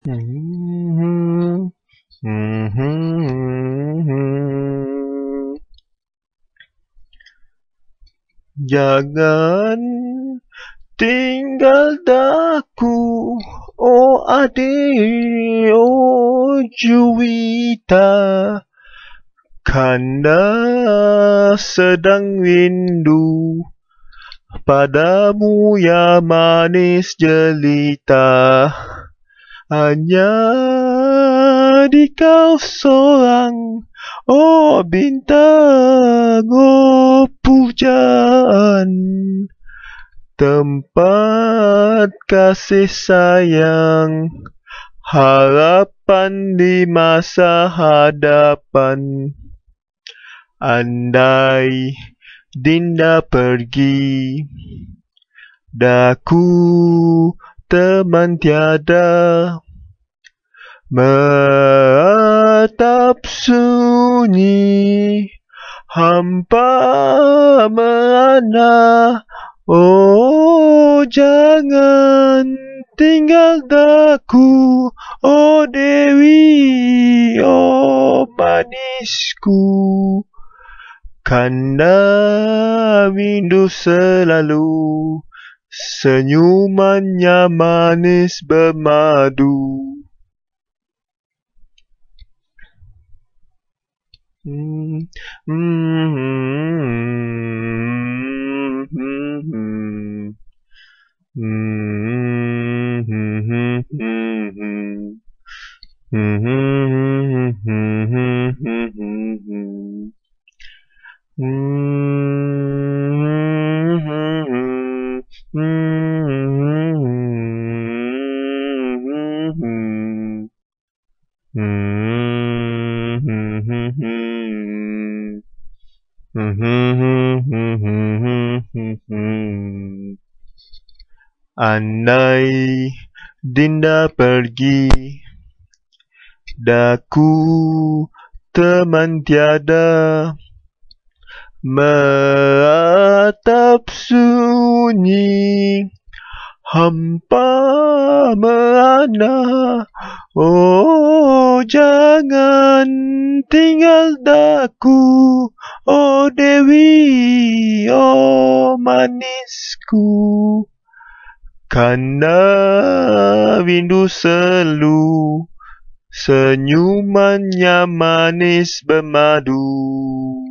Hmm, hmm, hmm. Jangan tinggal daku, oh adik, oh Juwita, karena sedang rindu padamu ya manis jelita. Hanya di kau seorang, oh bintang, oh pujaan, tempat kasih sayang, harapan di masa hadapan. Andai Dinda pergi, daku teman tiada, meratap sunyi, hampa merana. Oh jangan tinggal daku, oh Dewi, oh manisku, karena rindu selalu, senyumannya manis bermadu. Hmm, hmm, hmm, hmm, hmm. Hmm, hmm, hmm, hmm, hmm. Hmm, hmm, hmm, hmm, hmm, hmm, hmm. Andai Dinda pergi, daku teman tiada, meratap sunyi, hampa merana. Oh jangan tinggal daku, oh Dewi, oh manisku, karena rindu selalu, senyumannya manis bermadu.